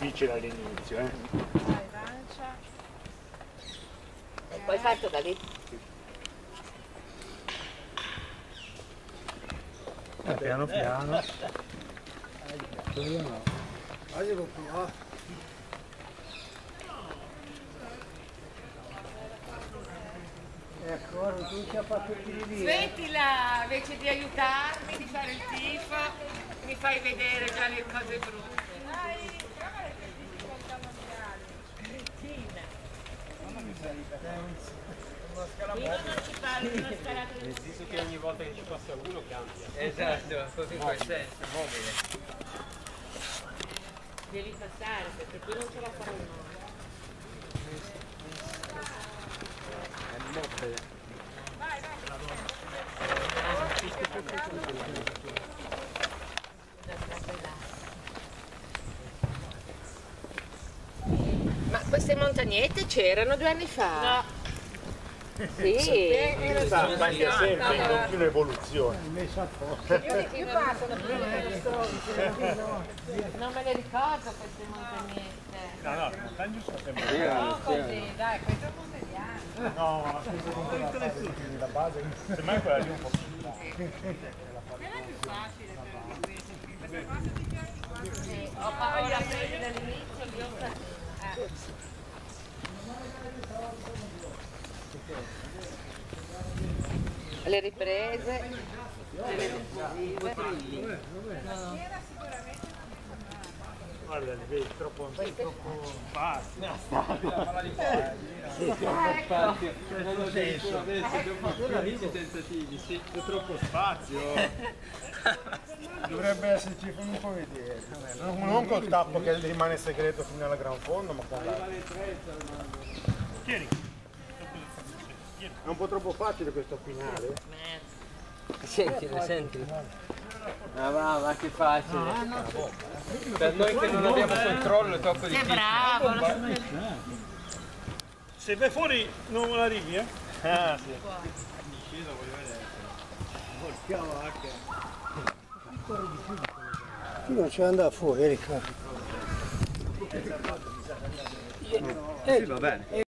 difficile all'inizio, Vai, lancia. E poi parto da lì. piano piano. Quello no. Guarda qua. Ecco, tu ci ha fatto lì. Smettila, invece di aiutarmi, di fare il tifo, mi fai vedere già le cose brutte. Dai, prova le classifiche mondiali. Crettina. Una scala Io non ci parlo di una scalata del Nel senso che ogni volta che ci passa uno cambia. Esatto, proprio in quel senso, mobile. devi passare perché qui non ce la farò mai. Vai, vai. Ma queste montagnette c'erano 2 anni fa? No. Sì. Sta sempre in continua evoluzione. Messo a posto. Io passo da prima delle Non me le ricordo queste montagnette. No, no, le montagne sono sempre No, così, dai, questo è mondiale. No, ma la base, semmai quella lì un po' più là. Quella è più facile per questa qui. Questa qua se ti piace qua. Ho paura presi dall'inizio, li ho fatti. Le riprese, le esplosive. Era sicuramente Guarda, li vedi troppo bassi. Spazio, adesso abbiamo fatto 15 tentativi, sì. C'è troppo spazio. Dovrebbe esserci, fammi un po' vedere. Non col tappo che rimane segreto fino alla gran fondo, ma con l'altro. Tieni. È un po' troppo facile questo finale. Sentilo, sentilo. Ah va, che facile. Per noi che non abbiamo controllo è troppo Sei difficile. bravo, Se vai fuori non arrivi, eh? Ah, sì. Tu non c'è andare fuori, Riccardo. Sì, va bene.